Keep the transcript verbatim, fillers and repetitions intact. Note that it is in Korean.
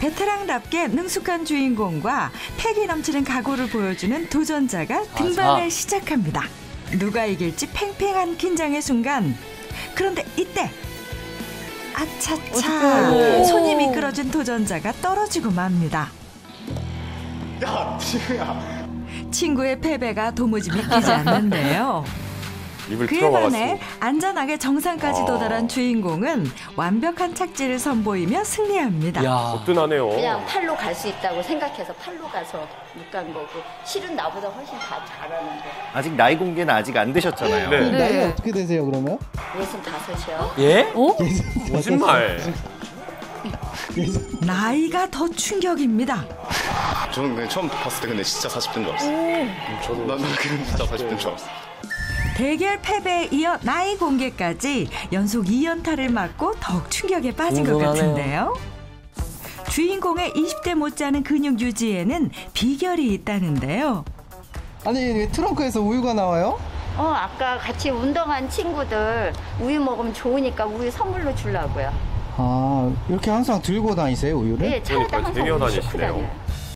베테랑답게 능숙한 주인공과 패기 넘치는 각오를 보여주는 도전자가 등반을 아, 시작합니다. 누가 이길지 팽팽한 긴장의 순간. 그런데 이때 아차차 어떡해. 손이 미끄러진 도전자가 떨어지고 맙니다. 야, 지우야. 친구의 패배가 도무지 믿기지 않는데요. 입을 그에 틀어막았어. 반해 안전하게 정상까지 아. 도달한 주인공은 완벽한 착지를 선보이며 승리합니다. 야. 거뜬하네요. 그냥 팔로 갈 수 있다고 생각해서 팔로 가서 못 간 거고 실은 나보다 훨씬 다 잘하는데 아직 나이 공개는 아직 안 되셨잖아요. 네. 나이가 어떻게 되세요, 그러면? 예순다섯이요. 예? 거짓말. 나이가 더 충격입니다. 저는 그냥 처음 봤을 때 근데 진짜 사십 대인 줄 알았어요. 저도 난 그냥 진짜 사십 대인 줄 알았어. 대결 패배에 이어 나이 공개까지 연속 이 연타를 맞고 더욱 충격에 빠진 것 궁금하네요. 같은데요. 주인공의 이십 대 못지않은 근육 유지에는 비결이 있다는데요. 아니, 왜 트렁크에서 우유가 나와요? 어 아까 같이 운동한 친구들 우유 먹으면 좋으니까 우유 선물로 주려고요. 아, 이렇게 항상 들고 다니세요, 우유를? 네, 차에다 그러니까 항상 되게 우유 싣고 다니시네요. 다녀요.